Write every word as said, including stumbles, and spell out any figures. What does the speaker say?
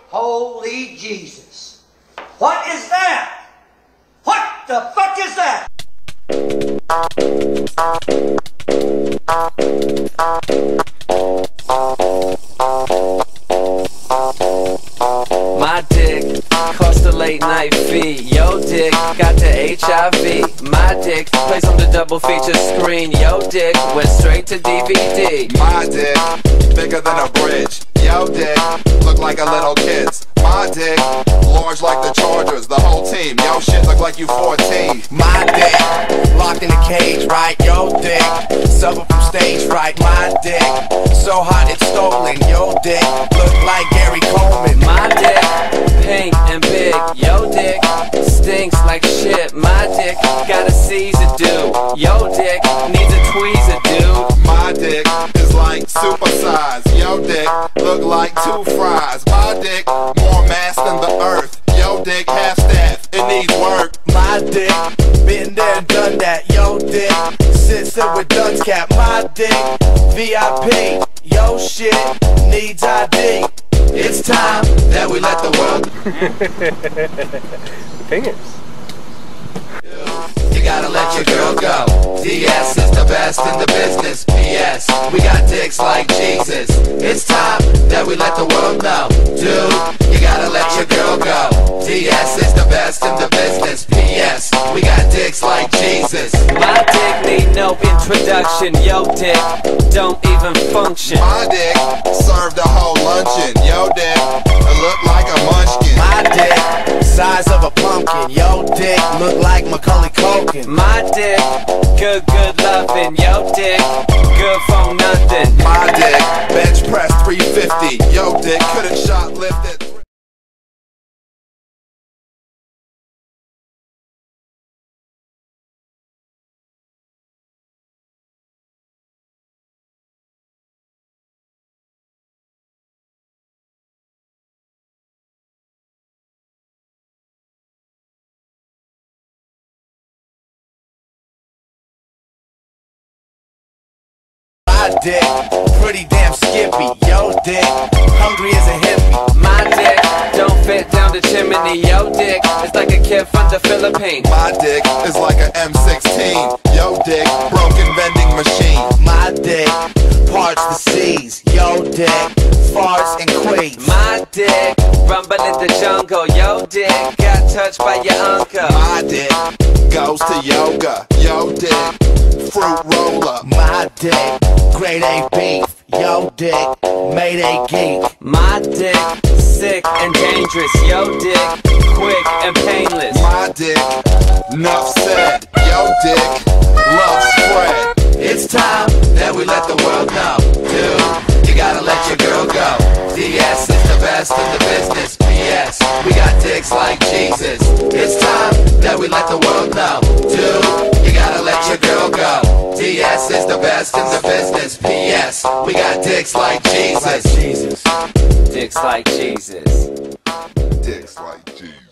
Holy Jesus. What is that? What the fuck is that? My dick cost a late night fee. Yo dick got the H I V. My dick plays on the double feature screen. Yo dick went straight to D V D. My dick bigger than a bridge. Yo dick look like a little kid's. My dick large like the Chargers, the whole team. Yo shit look like you fourteen. My dick locked in a cage, right? Yo dick suffer from stage fright. My dick so hot it's stolen. Yo dick look like Gary Coleman. My dick pink and big. Yo dick stinks like shit. My dick got a Caesar dude. Yo dick needs a tweezer dude. My dick is like supersized. Yo dick look like two fries. My dick more mass than the earth. Yo dick half staff, it needs work. My dick been there and done that. Yo dick sits there with Dunn's cap. My dick V I P. Yo shit needs I D. It's time that we let the world. Fingers. You gotta let your girl go. D S is the best in the business. P S we got dicks like Jesus. It's time that we let the world know. Dude, you gotta let your girl go. D S is the best in the business. P S we got dicks like Jesus. My dick need no introduction. Yo dick don't even function. My dick served a whole luncheon. Yo dick look like a munchkin. My dick size of a pumpkin. Yo dick look like Macaulay Culkin. My dick good good loving. Yo dick good for nothing. My dick bench press three fifty. Yo dick couldn't shoplift it. My dick pretty damn skippy. Yo dick hungry as a hippie. My dick don't fit down the chimney. Yo dick is like a kid from the Philippines. My dick is like an M sixteen. Yo dick broken vending machine. My dick parts the seas. Yo dick farts and quakes. My dick rumble in the jungle. Yo dick got touched by your uncle. My dick goes to yoga. Yo dick fruit roller. My dick grade A beef. Yo dick made a geek. My dick sick and dangerous. Yo dick quick and painless. My dick nuff said. Yo dick love spread. It's time that we let the world know. Dude, you gotta let your girl go. D S is the best in the business. P S we got dicks like Jesus. It's time that we let the world know. Dude, you gotta let your girl go. D S is the best in the business. P S we got dicks like Jesus. Dicks like Jesus. Dicks like Jesus.